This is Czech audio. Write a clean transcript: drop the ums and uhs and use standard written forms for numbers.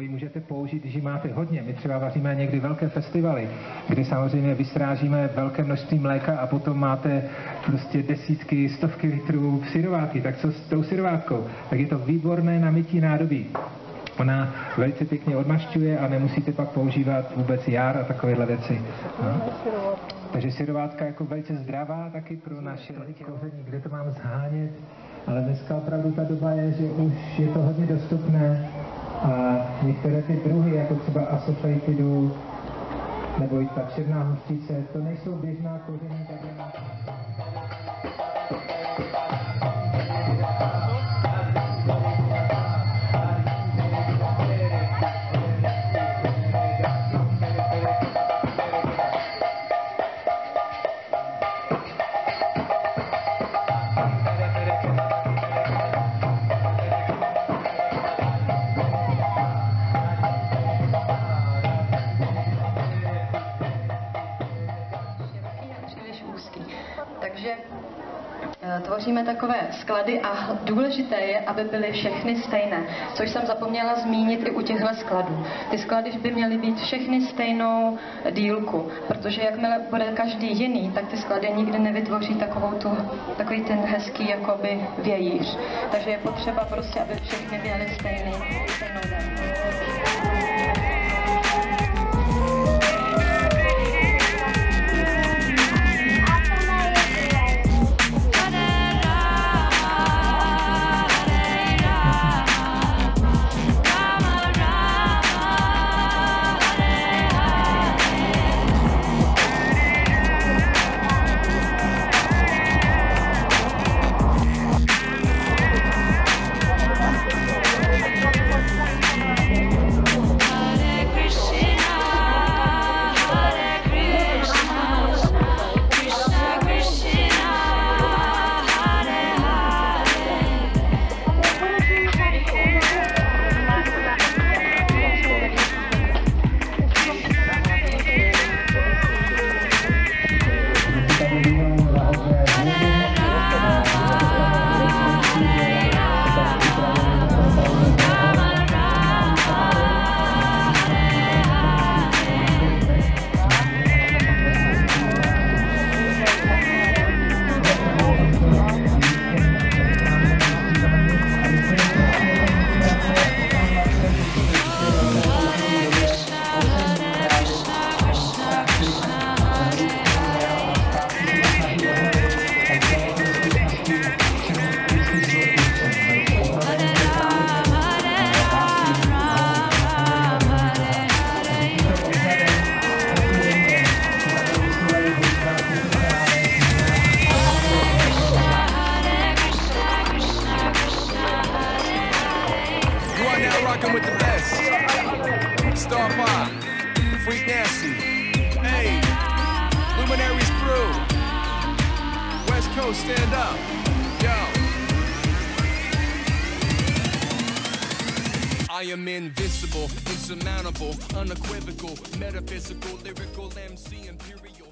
ji můžete použít, když ji máte hodně. My třeba vaříme někdy velké festivaly, kde samozřejmě vystrážíme velké množství mléka a potom máte prostě desítky, stovky litrů syrovátky. Tak co s tou syrovátkou? Tak je to výborné na mytí nádobí. Ona velice pěkně odmašťuje a nemusíte pak používat vůbec jar a takovéhle věci. No. Takže syrovátka jako velice zdravá taky pro naše koření, kde to mám zhánět. Ale dneska opravdu ta doba je, že už je to hodně dostupné a některé ty druhy, jako třeba Asafoetida nebo i ta černá hořčice, to nejsou běžná koření, tak Takže tvoříme takové sklady a důležité je, aby byly všechny stejné, což jsem zapomněla zmínit i u těchto skladů. Ty sklady by měly být všechny stejnou dílku, protože jakmile bude každý jiný, tak ty sklady nikdy nevytvoří takový ten hezký jakoby vějíř. Takže je potřeba prostě, aby všechny měly stejnou délku. Rockin' with the best. Starfire, Freak Nasty, hey, Luminaries crew, West Coast stand up, yo. I am invincible, insurmountable, unequivocal, metaphysical, lyrical MC, imperial.